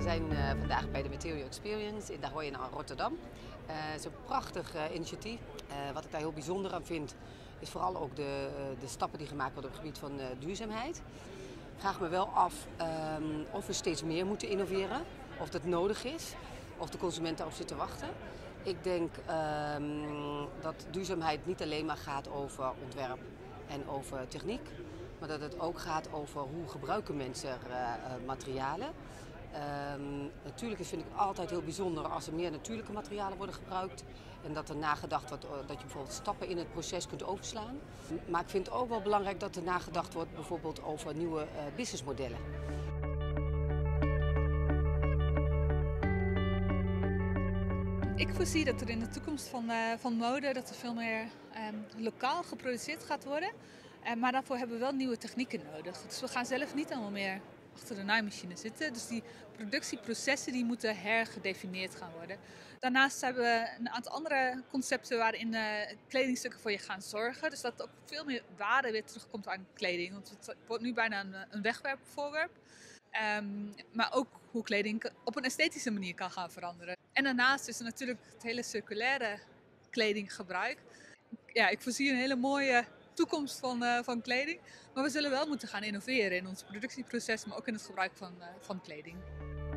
We zijn vandaag bij de Material Experience in De Hooi in Rotterdam. Het is een prachtig initiatief. Wat ik daar heel bijzonder aan vind, is vooral ook de stappen die gemaakt worden op het gebied van duurzaamheid. Ik vraag me wel af of we steeds meer moeten innoveren, of dat nodig is, of de consument daarop zit te wachten. Ik denk dat duurzaamheid niet alleen maar gaat over ontwerp en over techniek, maar dat het ook gaat over hoe gebruiken mensen materialen. Natuurlijk vind ik het altijd heel bijzonder als er meer natuurlijke materialen worden gebruikt en dat er nagedacht wordt dat je bijvoorbeeld stappen in het proces kunt overslaan. Maar ik vind het ook wel belangrijk dat er nagedacht wordt bijvoorbeeld over nieuwe businessmodellen. Ik voorzie dat er in de toekomst van mode dat er veel meer lokaal geproduceerd gaat worden. Maar daarvoor hebben we wel nieuwe technieken nodig. Dus we gaan zelf niet allemaal meer achter de naaimachine zitten. Dus die productieprocessen die moeten hergedefinieerd gaan worden. Daarnaast hebben we een aantal andere concepten waarin kledingstukken voor je gaan zorgen. Dus dat ook veel meer waarde weer terugkomt aan kleding. Want het wordt nu bijna een wegwerpvoorwerp. Maar ook hoe kleding op een esthetische manier kan gaan veranderen. En daarnaast is er natuurlijk het hele circulaire kledinggebruik. Ja, ik voorzie een hele mooie toekomst van kleding. Maar we zullen wel moeten gaan innoveren in ons productieproces, maar ook in het gebruik van kleding.